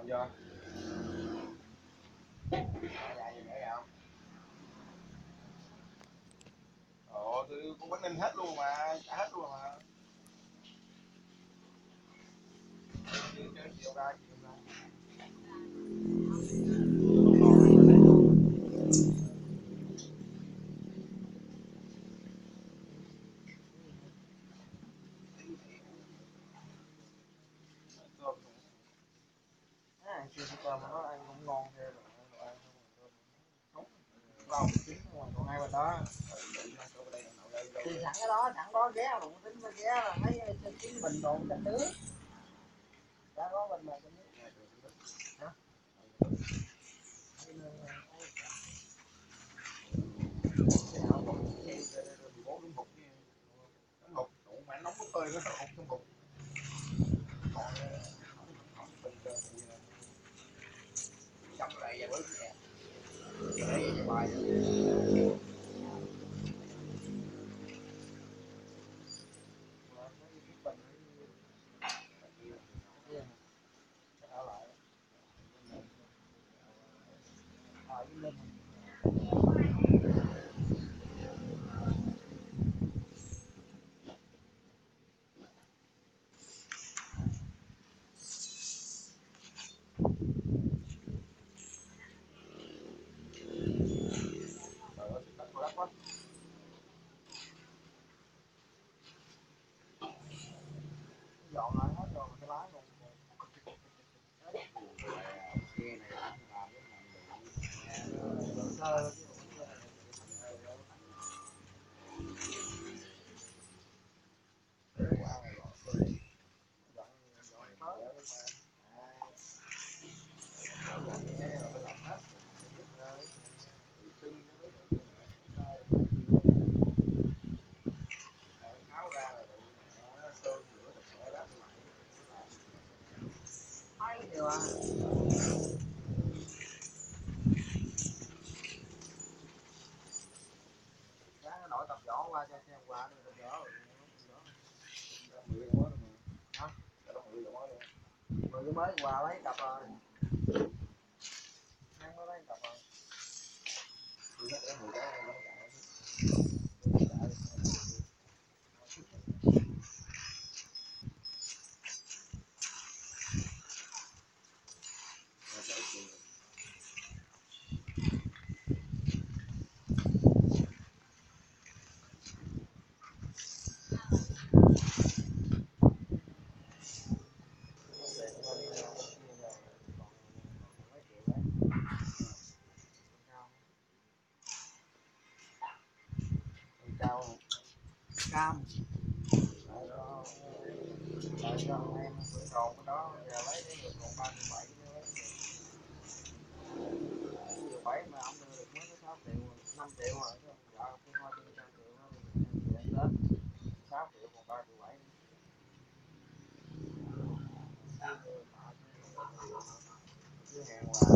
Dạ. Dạ gì nữa không? Ồ, tôi cũng Quảng Ninh hết luôn mà, trả hết luôn mà. Chơi chiều ra, chiều ra. Chưa cơm nó ăn cũng ngon thế rồi. Còn chín còn hai bên đó. Thì sẵn cái đó, sẵn có ghé mà cũng tính ghé là mấy chín bình đồ canh nước. Đã có bình mà canh nước. Hả? Cái nào còn bố đúng hụt nha. Nó hụt, tụ mà nóng cái phơi nó hụt trong hụt. Còn bình trong lại và bớt nè. Đấy cái bài dọn lại hết rồi cái lái còn xe này làm cái này đổi tập võ qua cho xem qua tập võ hả? 10 cái mới qua lấy cặp rồi. Ăn có lấy cặp rồi. Cam lại cho em bữa đầu cái đó giờ lấy được còn 37 nữa 7 mà ông đưa được mới có 6 triệu 5 triệu rồi chứ giờ cái hoa tiền 100 triệu nó lên 6 triệu còn 3 triệu 7 chứ hàng là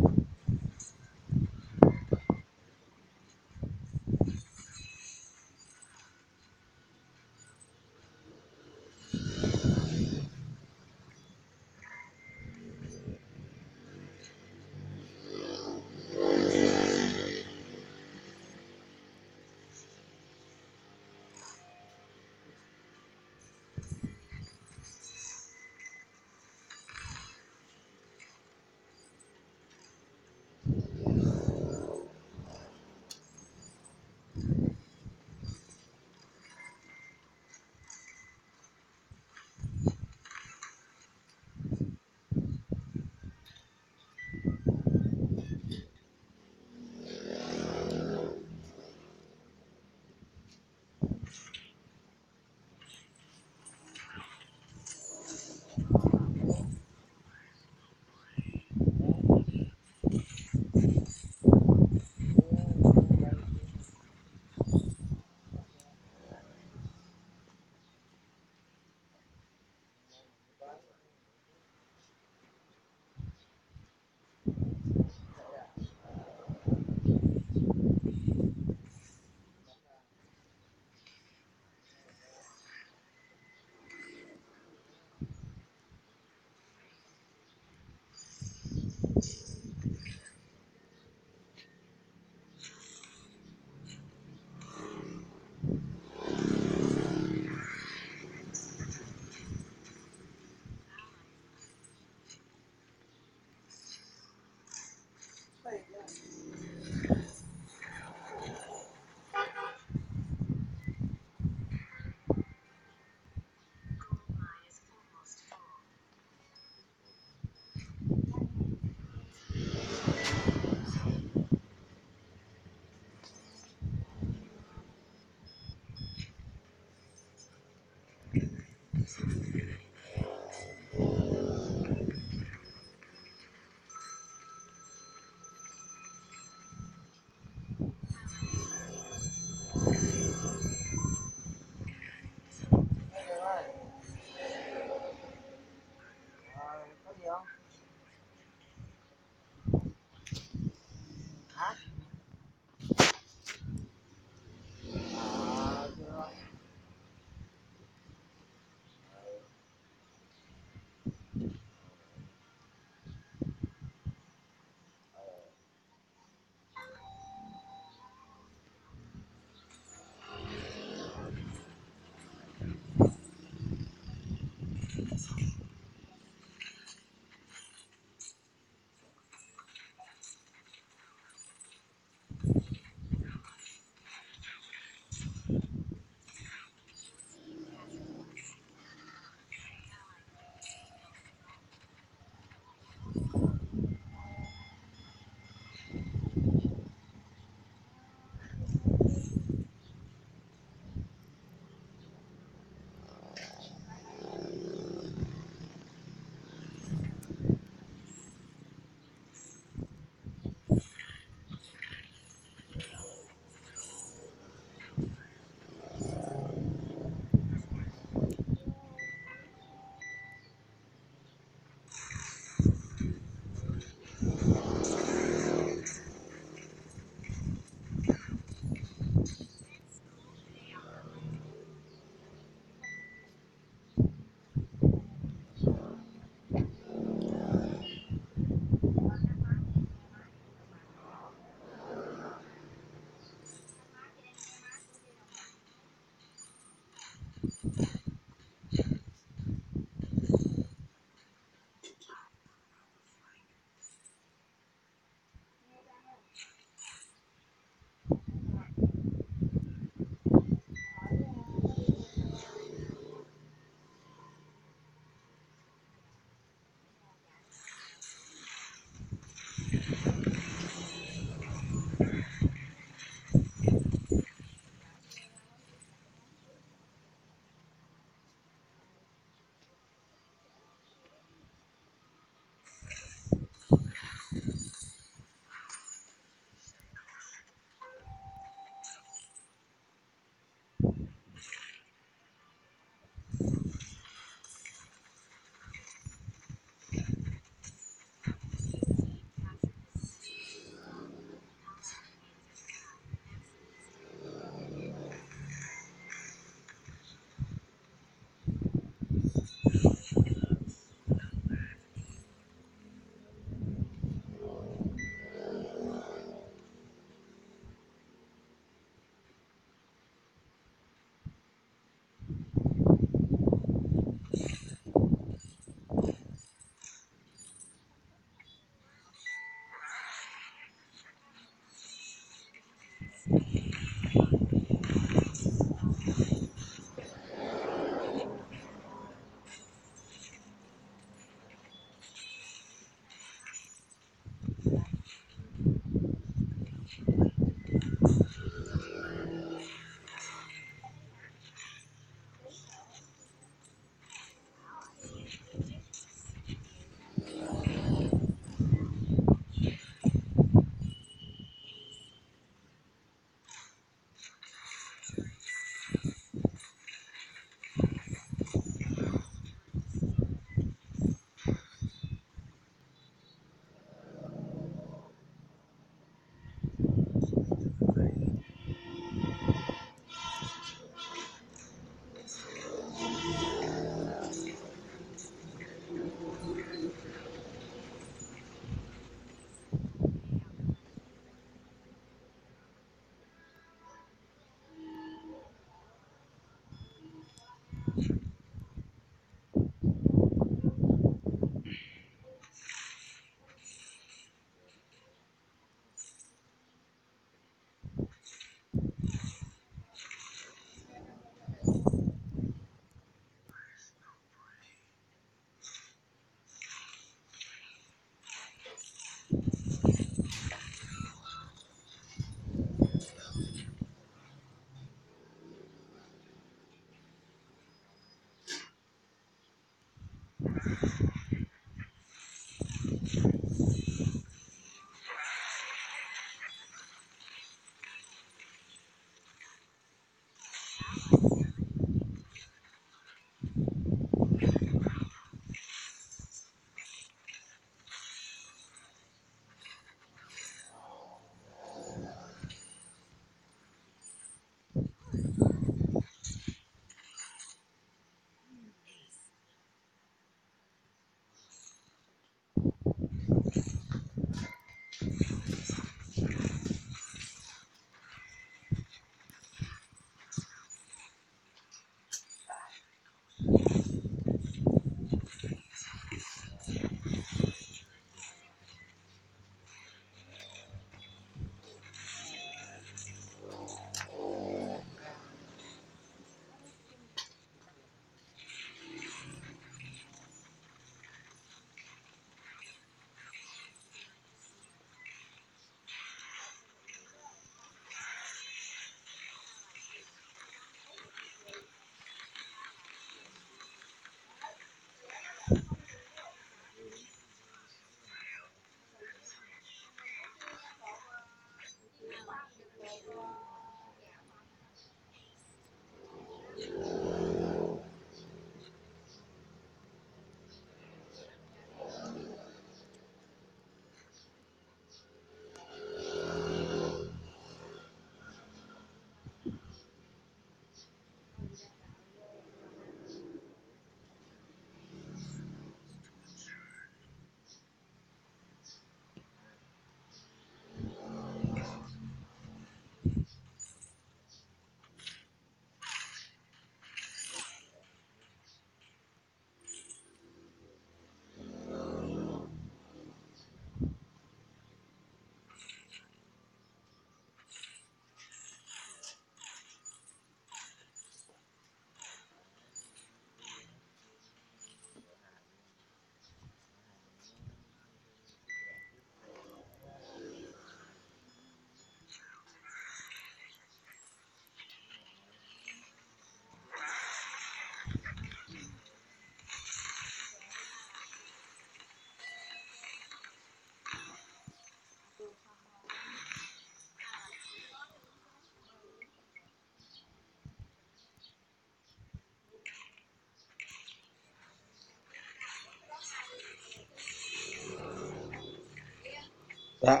Dạ.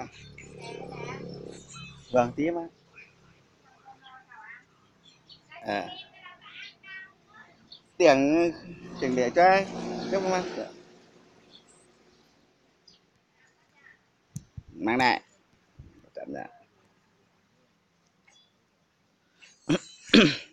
Vâng, tí mà. À. Tiền tiền để cho ai? Giúp không anh? Mang này. Tạm dạ.